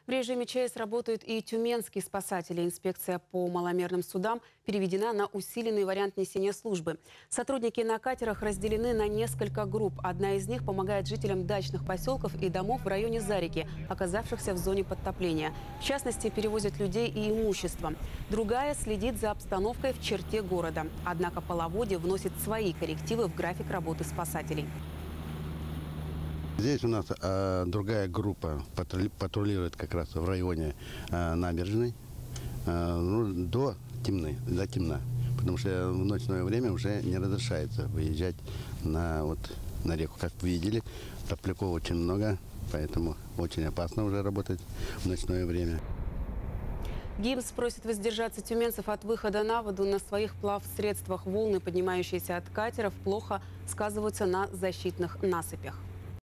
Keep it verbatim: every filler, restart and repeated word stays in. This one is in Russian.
В режиме ЧС работают и тюменские спасатели. Инспекция по маломерным судам переведена на усиленный вариант несения службы. Сотрудники на катерах разделены на несколько групп. Одна из них помогает жителям дачных поселков и домов в районе Зарики, оказавшихся в зоне подтопления. В частности, перевозят людей и имущество. Другая следит за обстановкой в черте города. Однако половодье вносит свои коррективы в график работы спасателей. Здесь у нас э, другая группа патрули, патрулирует как раз в районе э, набережной э, ну, до темны, до темна. Потому что в ночное время уже не разрешается выезжать на, вот, на реку. Как вы видели, топляков очень много, поэтому очень опасно уже работать в ночное время. ГИМС просит воздержаться тюменцев от выхода на воду на своих плавсредствах. Волны, поднимающиеся от катеров, плохо сказываются на защитных насыпях.